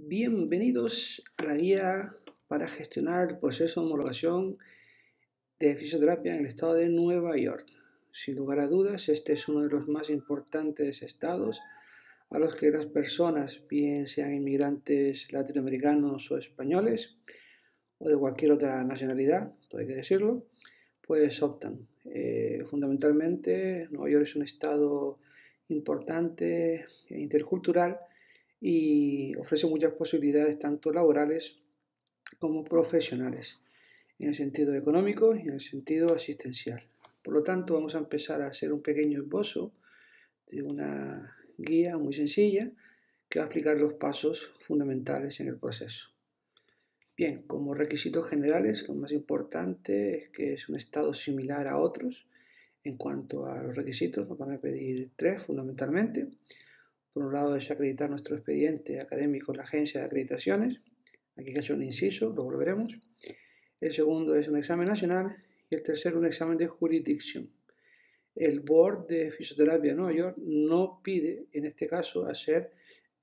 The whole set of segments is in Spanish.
Bienvenidos a la guía para gestionar el proceso de homologación de fisioterapia en el estado de Nueva York. Sin lugar a dudas, este es uno de los más importantes estados a los que las personas, bien sean inmigrantes latinoamericanos o españoles, o de cualquier otra nacionalidad, todo hay que decirlo, pues optan. Fundamentalmente, Nueva York es un estado importante e intercultural y ofrece muchas posibilidades tanto laborales como profesionales, en el sentido económico y en el sentido asistencial. Por lo tanto, vamos a empezar a hacer un pequeño esbozo de una guía muy sencilla que va a explicar los pasos fundamentales en el proceso. Bien, como requisitos generales, lo más importante es que es un estado similar a otros. En cuanto a los requisitos, nos van a pedir tres fundamentalmente. Por un lado es acreditar nuestro expediente académico en la agencia de acreditaciones. Aquí hay que hacer un inciso, luego lo veremos. El segundo es un examen nacional y el tercero un examen de jurisdicción. El Board de Fisioterapia de Nueva York no pide, en este caso, hacer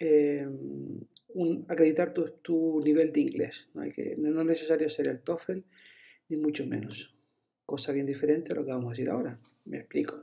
acreditar tu nivel de inglés. No es necesario hacer el TOEFL, ni mucho menos. Cosa bien diferente a lo que vamos a decir ahora. Me explico.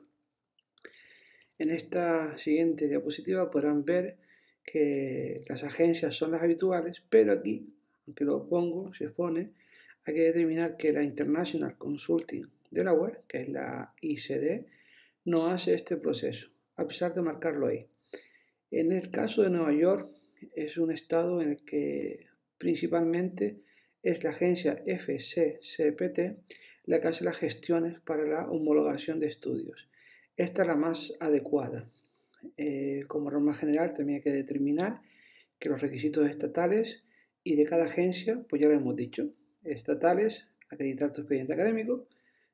En esta siguiente diapositiva podrán ver que las agencias son las habituales, pero aquí, aunque lo pongo, se expone, hay que determinar que la International Consulting Delaware, que es la ICD, no hace este proceso, a pesar de marcarlo ahí. En el caso de Nueva York, es un estado en el que principalmente es la agencia FCCPT la que hace las gestiones para la homologación de estudios. Esta es la más adecuada. Como norma general, también hay que determinar que los requisitos estatales y de cada agencia, pues ya lo hemos dicho, estatales, acreditar tu expediente académico,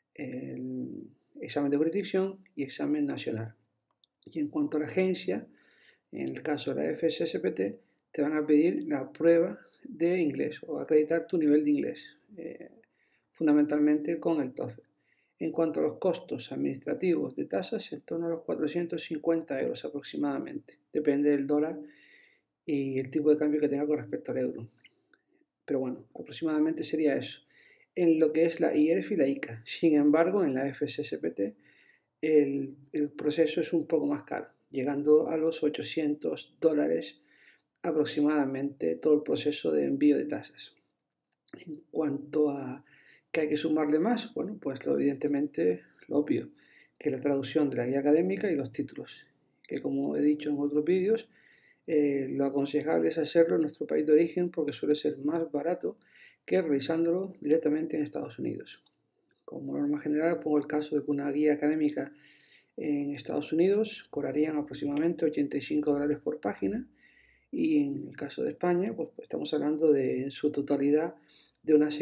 el examen de jurisdicción y examen nacional. Y en cuanto a la agencia, en el caso de la FCSPT, te van a pedir la prueba de inglés o acreditar tu nivel de inglés, fundamentalmente con el TOEFL. En cuanto a los costos administrativos de tasas, en torno a los 450 euros aproximadamente, depende del dólar y el tipo de cambio que tenga con respecto al euro. Pero bueno, aproximadamente sería eso. En lo que es la IRF y la ICA. Sin embargo, en la FCSPT el proceso es un poco más caro, llegando a los $800 aproximadamente todo el proceso de envío de tasas. En cuanto a que hay que sumarle más, bueno, pues evidentemente lo obvio, que la traducción de la guía académica y los títulos, que como he dicho en otros vídeos, lo aconsejable es hacerlo en nuestro país de origen porque suele ser más barato que realizándolo directamente en Estados Unidos. Como norma general, pongo el caso de que una guía académica en Estados Unidos cobrarían aproximadamente $85 por página y en el caso de España, pues estamos hablando de en su totalidad de unas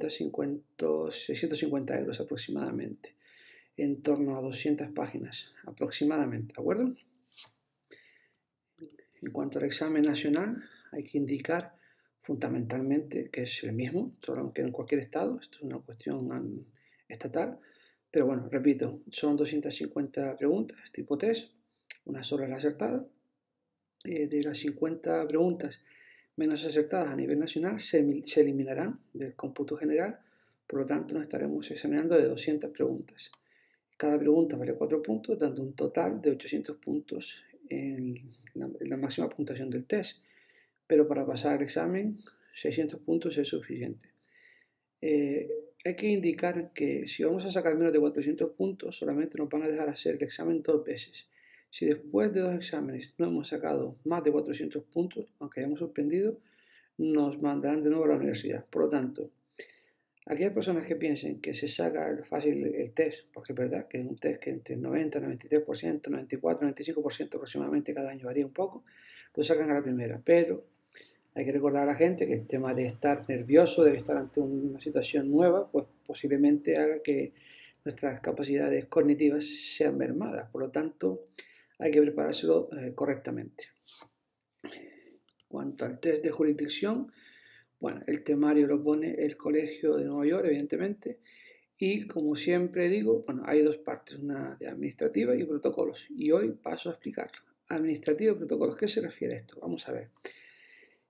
650 euros aproximadamente, en torno a 200 páginas aproximadamente, ¿de acuerdo? En cuanto al examen nacional, hay que indicar fundamentalmente que es el mismo, solo que en cualquier estado, esto es una cuestión estatal, pero bueno, repito, son 250 preguntas tipo test, una sola es la acertada. De las 50 preguntas menos acertadas a nivel nacional se eliminarán del cómputo general, por lo tanto nos estaremos examinando de 200 preguntas. Cada pregunta vale 4 puntos, dando un total de 800 puntos en la máxima puntuación del test, pero para pasar el examen 600 puntos es suficiente. Hay que indicar que si vamos a sacar menos de 400 puntos, solamente nos van a dejar hacer el examen 2 veces. Si después de 2 exámenes no hemos sacado más de 400 puntos, aunque hayamos suspendido, nos mandarán de nuevo a la universidad. Por lo tanto, aquellas personas que piensen que se saca fácil el test, porque es verdad que es un test que entre el 90, 93%, 94, 95% aproximadamente cada año varía un poco, lo sacan a la primera. Pero hay que recordar a la gente que el tema de estar nervioso, de estar ante una situación nueva, pues posiblemente haga que nuestras capacidades cognitivas sean mermadas. Por lo tanto, hay que preparárselo correctamente. Cuanto al test de jurisdicción, bueno, el temario lo pone el Colegio de Nueva York, evidentemente, y como siempre digo, bueno, hay dos partes, una de administrativa y protocolos, y hoy paso a explicarlo. Administrativa y protocolos, ¿qué se refiere a esto? Vamos a ver.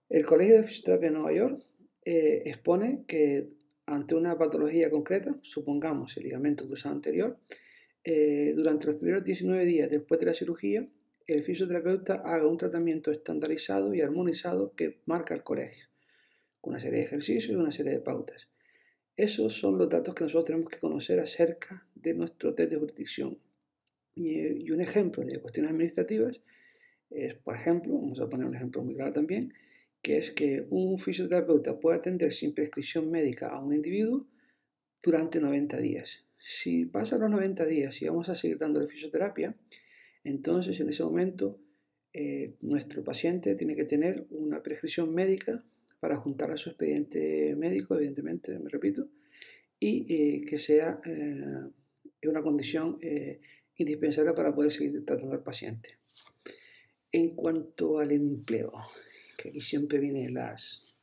El Colegio de Fisioterapia de Nueva York expone que ante una patología concreta, supongamos el ligamento cruzado anterior, durante los primeros 19 días después de la cirugía, el fisioterapeuta haga un tratamiento estandarizado y armonizado que marca el colegio, con una serie de ejercicios y una serie de pautas. Esos son los datos que nosotros tenemos que conocer acerca de nuestro test de jurisdicción. Y un ejemplo de cuestiones administrativas es, por ejemplo, vamos a poner un ejemplo muy claro también, que es que un fisioterapeuta puede atender sin prescripción médica a un individuo durante 90 días. Si pasan los 90 días y vamos a seguir dándole fisioterapia, entonces en ese momento nuestro paciente tiene que tener una prescripción médica para juntar a su expediente médico, evidentemente, me repito, y que sea una condición indispensable para poder seguir tratando al paciente. En cuanto al empleo, que aquí siempre vienen las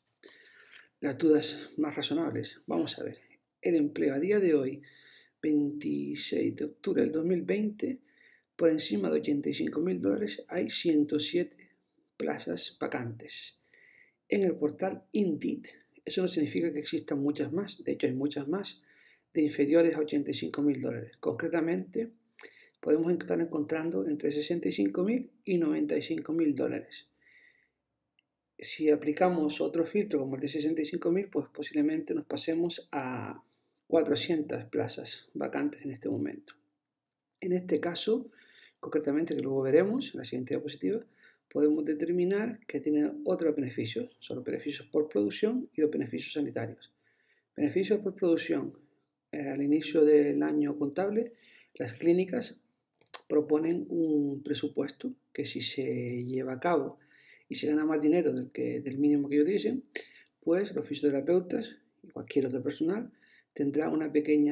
dudas más razonables, vamos a ver. El empleo a día de hoy, 26 de octubre del 2020, por encima de $85.000 hay 107 plazas vacantes. En el portal Indeed, eso no significa que existan muchas más, de hecho hay muchas más de inferiores a $85.000. Concretamente, podemos estar encontrando entre $65.000 y $95.000. Si aplicamos otro filtro como el de 65.000, pues posiblemente nos pasemos a 400 plazas vacantes en este momento. En este caso, concretamente, que luego veremos en la siguiente diapositiva, podemos determinar que tienen otros beneficios. Son los beneficios por producción y los beneficios sanitarios. Beneficios por producción. Al inicio del año contable, las clínicas proponen un presupuesto que, si se lleva a cabo y se gana más dinero del mínimo que ellos dicen, pues los fisioterapeutas y cualquier otro personal tendrá un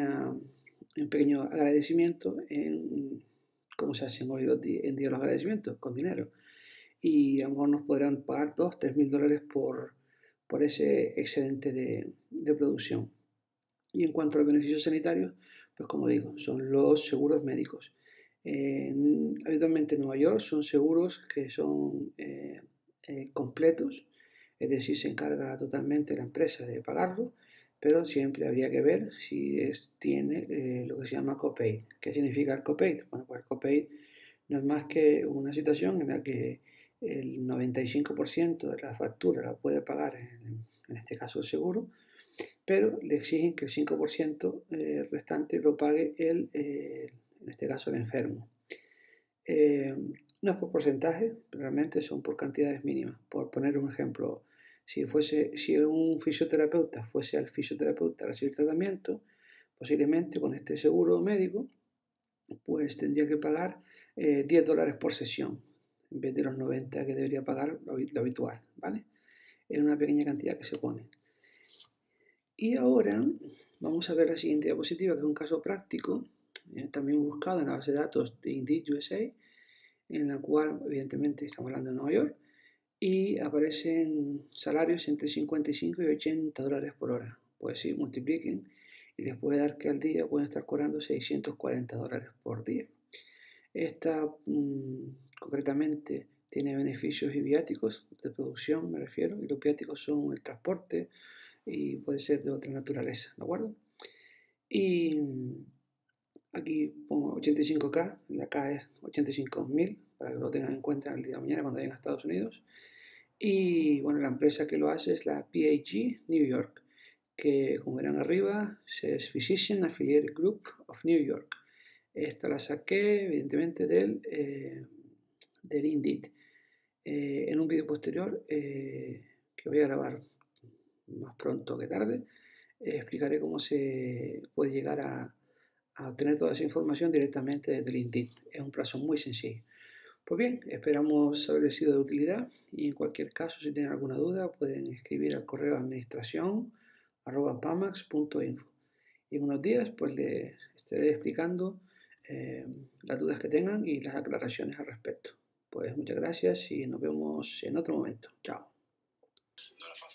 pequeño agradecimiento en cómo se hacen hoy en día los agradecimientos, con dinero. Y a lo mejor nos podrán pagar $2.000 o $3.000 por ese excedente de producción. Y en cuanto a los beneficios sanitarios, pues como digo, son los seguros médicos. Habitualmente en Nueva York son seguros que son completos, es decir, se encarga totalmente la empresa de pagarlo, pero siempre habría que ver si tiene lo que se llama copay. ¿Qué significa el copay? Bueno, pues el copay no es más que una situación en la que el 95% de la factura la puede pagar, en este caso el seguro, pero le exigen que el 5% restante lo pague en este caso el enfermo. No es por porcentaje, realmente son por cantidades mínimas. Por poner un ejemplo, si un fisioterapeuta fuese al fisioterapeuta a recibir tratamiento, posiblemente con este seguro médico, pues tendría que pagar $10 por sesión, en vez de los 90 que debería pagar lo habitual, ¿vale? Es una pequeña cantidad que se pone. Y ahora vamos a ver la siguiente diapositiva, que es un caso práctico, también buscado en la base de datos de Indeed USA, en la cual evidentemente estamos hablando de Nueva York, y aparecen salarios entre 55 y $80 por hora. Pues sí, multipliquen y les puede dar que al día pueden estar cobrando $640 por día. Esta concretamente tiene beneficios y viáticos de producción, me refiero, y los viáticos son el transporte y puede ser de otra naturaleza, ¿de acuerdo? Y aquí pongo 85K, la K es 85.000, para que lo tengan en cuenta el día de mañana cuando vayan a Estados Unidos. Y bueno, la empresa que lo hace es la PAG New York, que como verán arriba es Physician Affiliated Group of New York. Esta la saqué evidentemente del Indeed. En un vídeo posterior que voy a grabar más pronto que tarde, explicaré cómo se puede llegar a obtener toda esa información directamente desde el Indeed. Es un plazo muy sencillo. Pues bien, esperamos haberles sido de utilidad y en cualquier caso, si tienen alguna duda, pueden escribir al correo administración@pamax.info. Y en unos días pues les estaré explicando las dudas que tengan y las aclaraciones al respecto. Pues muchas gracias y nos vemos en otro momento. Chao.